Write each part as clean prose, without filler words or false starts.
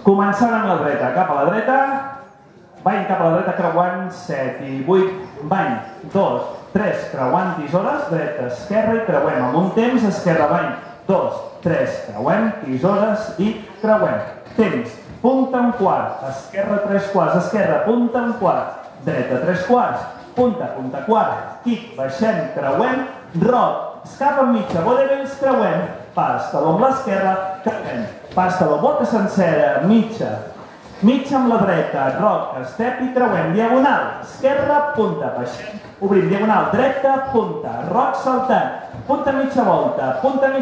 Començant amb la dreta, cap a la dreta, bany cap a la dreta creuant 7 i 8, bany 2, 3, creuant tisores, dreta, esquerra i creuem amb un temps, esquerra, bany 2, 3, creuem, tisores i creuem. Temps, punta un quart, esquerra 3 quarts, esquerra, punta un quart, dreta 3 quarts, punta, punta quart, kick, baixem, creuem, roc, escapa mitja, vodevils, creuem, pas, taló amb l'esquerra, creuem, pas, taló, bota sencera, mitja, mitja amb la dreta, roc, step i creuem, diagonal, esquerra, punta, baixem, obrim, diagonal, dreta, punta, roc saltant, punta mitja volta,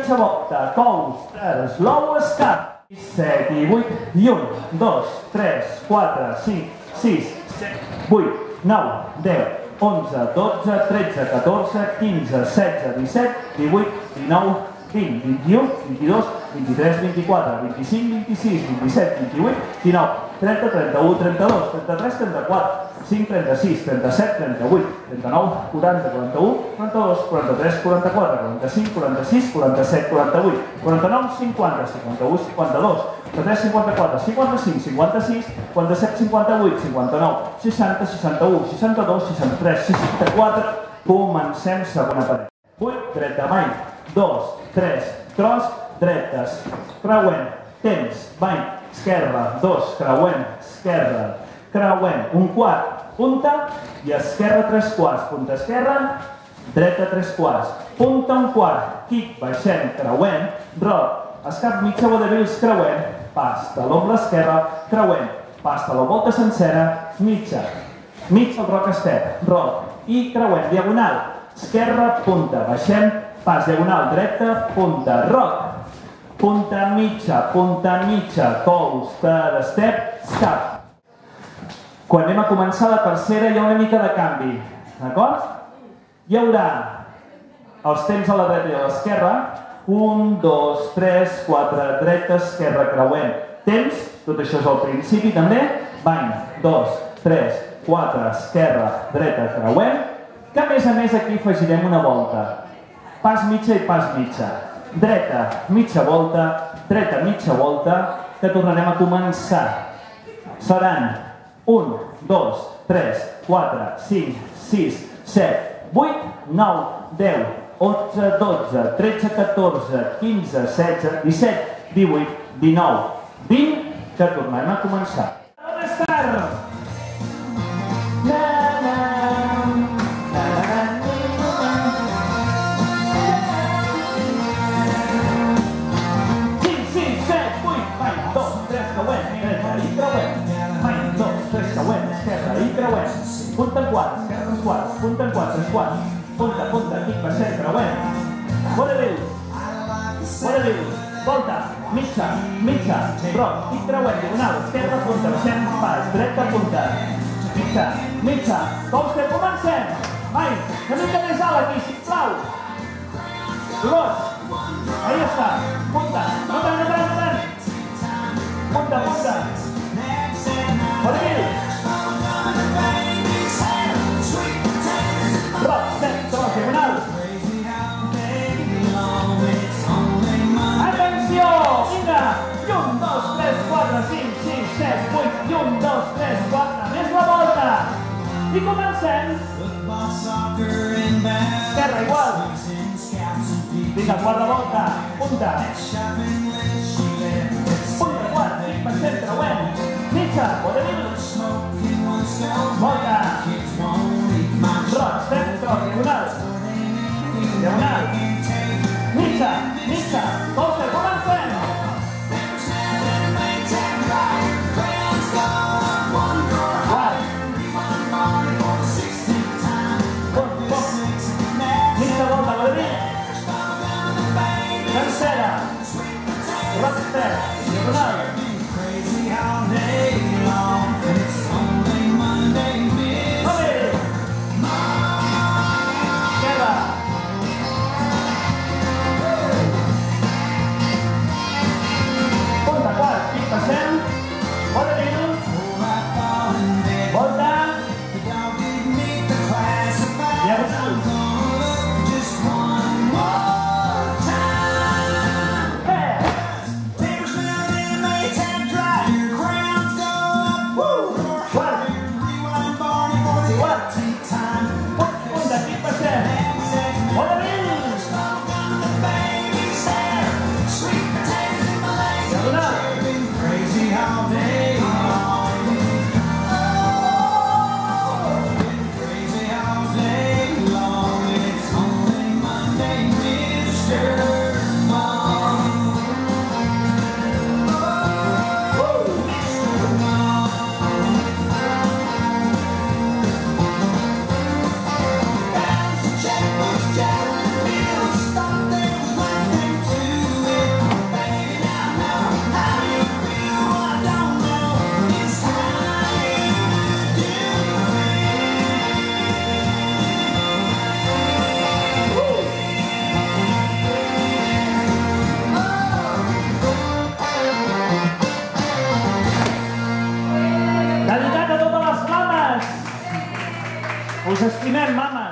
cous, slow, escap, 7 i 8, i 1, 2, 3, 4, 5, 6, 7, 8, 9, 10, 11, 12, 13, 14, 15, 16, 17, 18, 19, 20, 21, 22, 23, 24, 25, 26, 27, 28, 19, 30, 31, 32, 33, 34, 5, 36, 37, 38, 39, 40, 41, 42, 43, 44, 45, 46, 47, 48, 49, 50, 51, 52, 53, 54, 55, 56, 57, 58, 59, 60, 61, 62, 63, 64, comencem segona paret. 8, dreta, bany, 2, 3, cross, dretes, creuem, temps, bany, esquerra, 2, creuem, esquerra, creuem, un quart, punta, i esquerra 3 quarts, punta esquerra, dreta 3 quarts, punta un quart, kick, baixem, creuem, roc, escap mitja, vodevils, creuem, pas, taló amb l'esquerra, creuem, pas, taló, volta sencera, mitja, mig el roc step, roc, i creuem, diagonal, esquerra, punta, baixem, pas, diagonal, dreta, punta, roc, punta mitja, cous, step, escap. Quan anem a començar la tercera hi ha una mica de canvi, d'acord? Hi haurà els temps a la dreta i a l'esquerra, 1, 2, 3, 4, dreta, esquerra, creuem. Temps, tot això és al principi també, bany, 2, 3, 4, esquerra, dreta, creuem, que a més aquí afegirem una volta. Pas mitja i pas mitja. Dreta, mitja volta, que tornarem a començar. Seran 1, 2, 3, 4, 5, 6, 7, 8, 9, 10, 11, 12, 13, 14, 15, 16, 17, 18, 19, 20, que tornarem a començar. Lonestar! Punta en quart, esquerra 3 quarts, punta en quart, 3 quarts, punta, kick, baixem, creuem, vodevils, volta, mitja, roc, kick, creuem, diagonal, esquerra, punta, baixem, pas, dreta, punta, mitja, cous, que comencem, mai, una mica més alt aquí, sisplau, Dolors, ahí està, punta, no tant, punta, vodevils, rock, step, cross, diagonal. Atenció! Vinga! 1, 2, 3, 4, 5, 6, 7, 8, 1, 2, 3, 4, més la volta! I comencem! Esquerra, igual! Vinga, quarta volta, punta! Quart, baixem, creuem! Mitja, vodevils! Volta! Roc, step, cross, diagonal, mitja, volta, comencem! Quart, mitja volta, vodevil, tercera, roc, step, diagonal, passem, vodevil, volta, diagonal, Us estimem, mama!